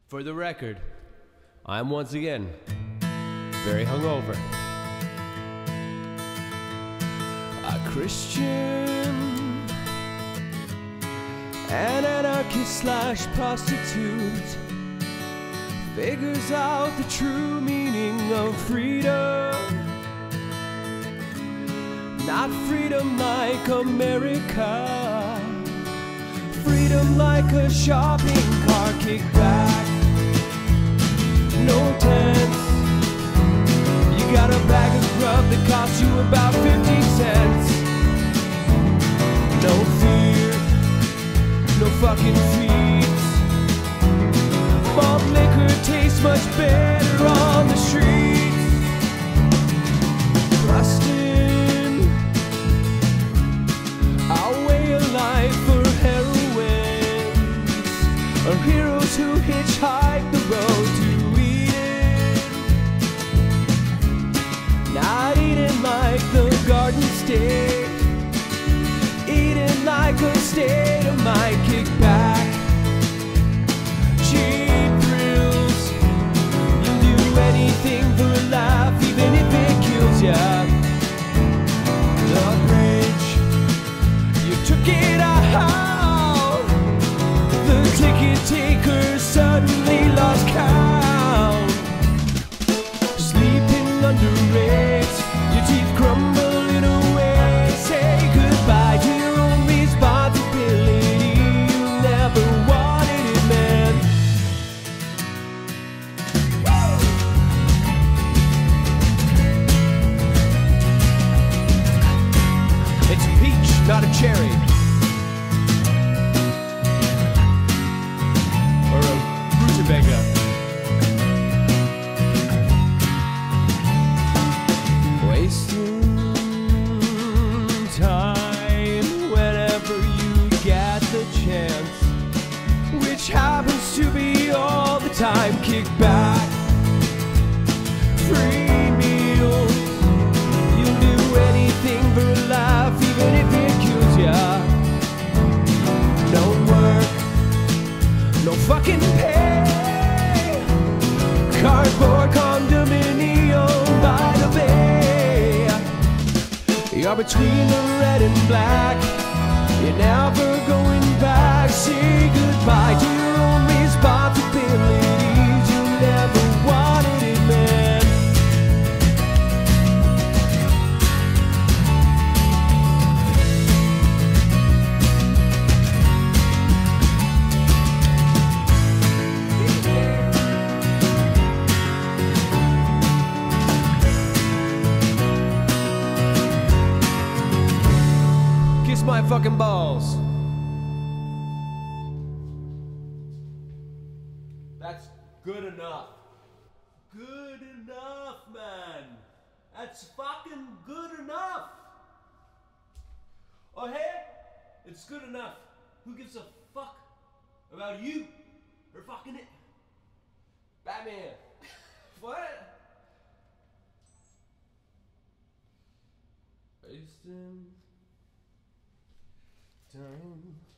For the record, I'm once again very hungover. A Christian, an anarchist slash prostitute, figures out the true meaning of freedom. Not freedom like America, freedom like a shopping cart kickback. No tents, you got a bag of grub that costs you about 50 cents. No fear, no fucking feeds. Malt liquor tastes much better on the streets. Trusting our way of life for heroines, or heroes who hitchhike the road to not eating like the Garden State, eating like a state of mind. Kickback, cheap thrills. You'll do anything for a laugh, even if it kills ya. The bridge, you took it out. The ticket taker suddenly lost count. Sleeping under it, your teeth crumbling away. Say goodbye to your own responsibility. You never wanted it, man. It's a peach, not a cherry. Or a rutabaga. Time whenever you get the chance, which happens to be all the time. Kickback, free meal. You'll do anything for a laugh, even if it kills ya. No work, no fucking pay. Cardboard condominium by the bay. You're between the red and black, you're never going back. Say goodbye to your own responsibilities. You never wanted it, man. Kiss my fucking balls. That's good enough. Good enough, man. That's fucking good enough. Oh, hey, it's good enough. Who gives a fuck about you or fucking it? Batman. What? Wasting time.